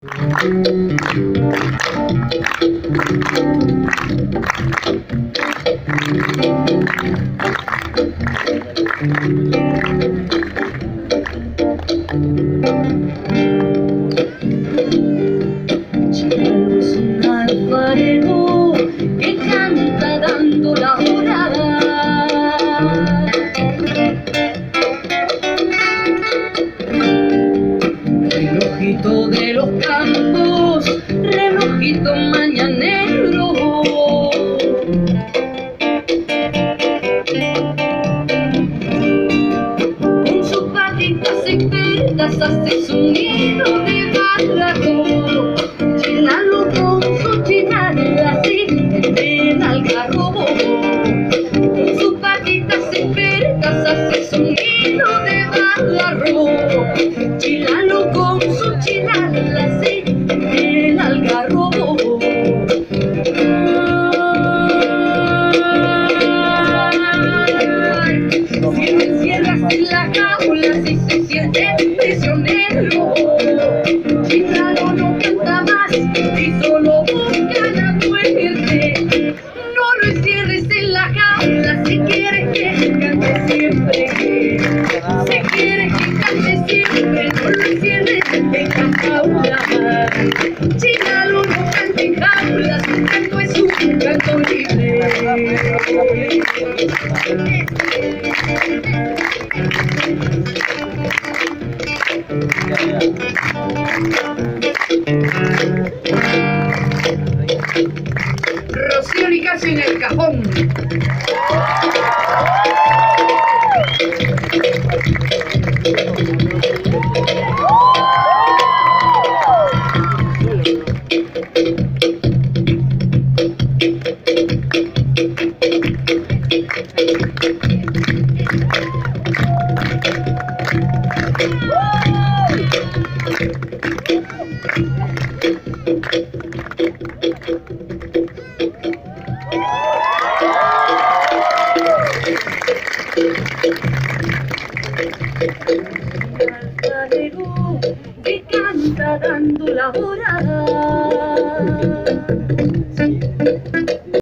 Chileno es un alfarero que canta dando la hora. Relojito de los campos, relojito mañanero. Con sus patitas expertas hace sonido de barraco. Chinalo con su chinala así en algarrobo. Con sus patitas expertas hace sonido de barraco. Chinalo con su chinala así en algarrobo. Si te encierras en la jaula, si se siente prisionero, Chilano no canta más y solo busca la muerte. No lo encierres en la jaula si quieres que cante siempre. Si quieres que cante siempre, no lo encierres en la jaula. Chilano no canta en jaula, su canto es un canto libre. Rocío Nicasio en el cajón. Alfarero que canta dando la hora.